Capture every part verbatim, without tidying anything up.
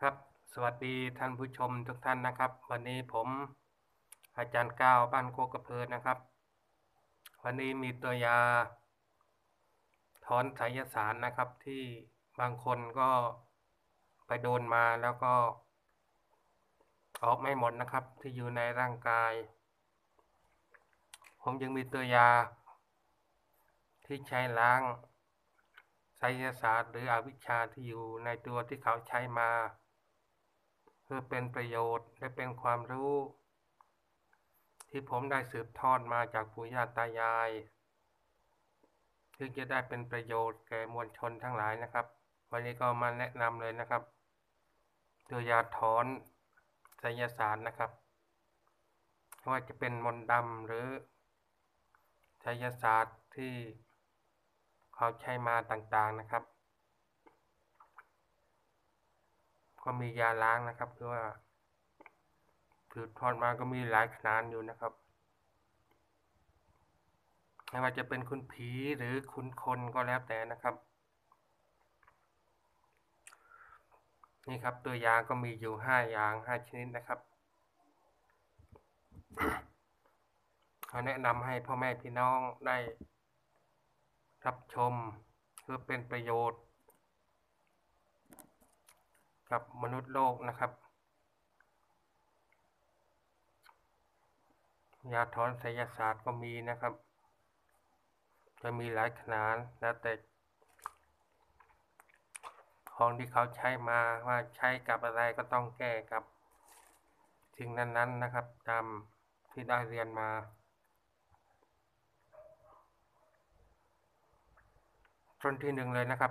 ครับสวัสดีท่านผู้ชมทุกท่านนะครับวันนี้ผมอาจารย์ก้าวบ้านโคกระเพินนะครับวันนี้มีตัวยาถอนไสยสารนะครับที่บางคนก็ไปโดนมาแล้วก็ออกไม่หมดนะครับที่อยู่ในร่างกายผมยังมีตัวยาที่ใช้ล้างไสยศาสตร์หรืออวิชชาที่อยู่ในตัวที่เขาใช้มาเพื่อเป็นประโยชน์และเป็นความรู้ที่ผมได้สืบทอดมาจากปู่ย่าตายายซึ่งจะได้เป็นประโยชน์แก่มวลชนทั้งหลายนะครับวันนี้ก็มาแนะนำเลยนะครับตัวยาถอนไสยศาสตร์นะครับไม่ว่าจะเป็นมนต์ดำหรือไสยศาสตร์ที่เขาใช้มาต่างๆนะครับก็มียาล้างนะครับคือว่าสืบทอดมาก็มีหลายขนาดอยู่นะครับไม่ว่าจะเป็นคุณผีหรือคุณคนก็แล้วแต่นะครับนี่ครับตัวยาก็มีอยู่ห้าอย่างห้าชนิดนะครับขอแนะนำให้พ่อแม่พี่น้องได้รับชมเพื่อเป็นประโยชน์กับมนุษย์โลกนะครับยาถอนไสยศาสตร์ก็มีนะครับจะมีหลายขนาดแล้วแต่ของที่เขาใช้มาว่าใช้กับอะไรก็ต้องแก้กับสิ่งนั้นๆนะครับตามที่ได้เรียนมาต้นที่หนึ่งเลยนะครับ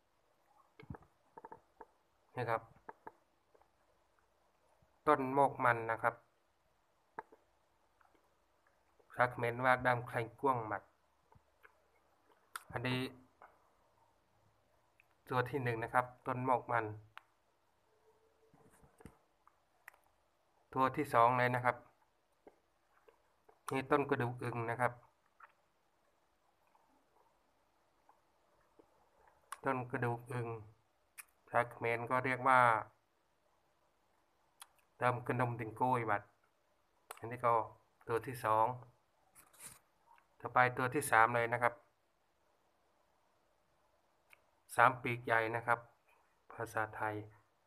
นี่ครับต้นโมกมันนะครับรักเมนว่าดำใครก้วงหมัดอันนี้ตัวที่หนึ่งนะครับต้นโมกมันตัวที่สองเลยนะครับนี่ต้นกระดูกอึ่งนะครับต้นกระดูกอึ่งภาษาเขมรก็เรียกว่าเติมกระนมติงโก้ยบัดอันนี้ก็ตัวที่สองต่อไปตัวที่สามเลยนะครับสามปีกใหญ่นะครับภาษาไทย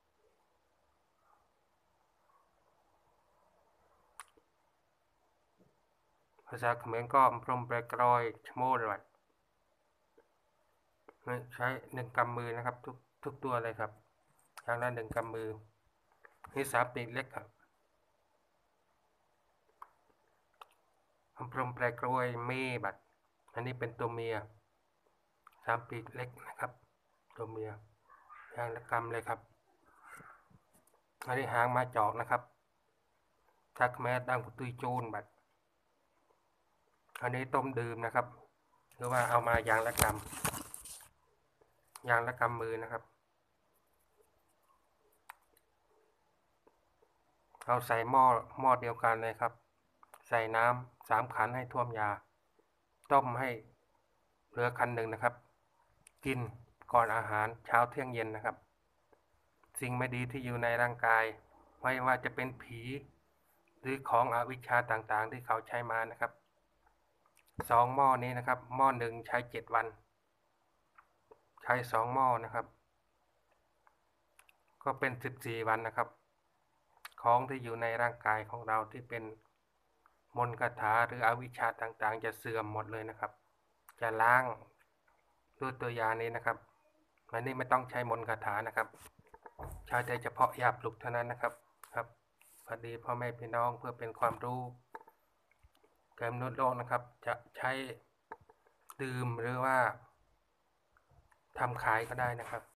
ภาษาเขมรก็พรมแปรกรอยชโมดบัดใช้หนึ่งกำมือนะครับทุกทุกตัวเลยครับอย่างละหนึ่งกำมือนี่สามปีกเล็กครับพรมแปรกรอยเมบัดอันนี้เป็นตัวเมียสามปีกเล็กนะครับตัวเมียอย่างละกำเลยครับอันนี้หางมาจอกนะครับทักแมสดังกุตุยโจนบัดอันนี้ต้มดื่มนะครับหรือว่าเอามาอย่างละกำอย่างละกำมือนะครับเอาใส่หม้อหม้อเดียวกันเลยครับใส่น้ำสามขันให้ท่วมยาต้มให้เหลือขันหนึ่งนะครับกินก่อนอาหารเช้าเที่ยงเย็นนะครับสิ่งไม่ดีที่อยู่ในร่างกายไม่ว่าจะเป็นผีหรือของอวิชชาต่างๆที่เขาใช้มานะครับสองหม้อนี้นะครับหม้อหนึ่งใช้เจ็ดวันใช้สองหม้อนะครับก็เป็นสิบสี่วันนะครับของที่อยู่ในร่างกายของเราที่เป็นมนต์คาถาหรืออวิชชาต่างๆจะเสื่อมหมดเลยนะครับจะล้างด้วยตัวยานี้นะครับอันนี้ไม่ต้องใช้มนต์คาถานะครับใช้แต่เฉพาะยาปลุกเท่านั้นนะครับครับพอดีพ่อแม่พี่น้องเพื่อเป็นความรู้แก่มนุษย์โลกนะครับจะใช้ดื่มหรือว่าทำขายก็ได้นะครับ